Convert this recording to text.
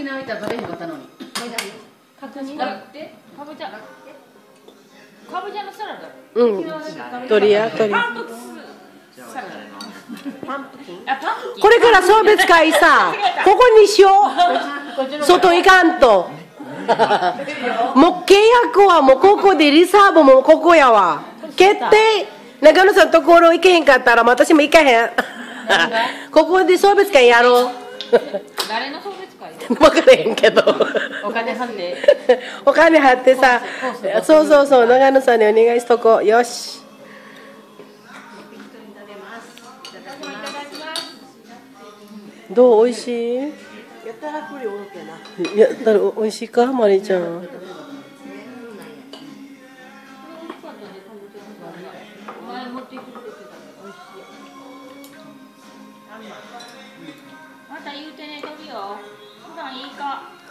縄行ったら食べへんかったのに。 確認だってかぼちゃのサラダ。 うん鳥や鳥パンプキンサラダ。 パンプキンあ、パンプキン。 これから送別会さここにしよう外行かんともう契約はもうここでリサーブもここやわ決定中野さんのところ行けへんかったら私も行かへんここで送別会やろう誰の送別会？ 分からへんけどお金払って。 お金払ってさそうそうそう長野さんにお願いしとこうよしどう美味しいやたら栗おるけな。 いやだ美味しいかまりちゃん前持ってくるって言ってたから美味しい。また言うてね、飛びよ。普段いいか。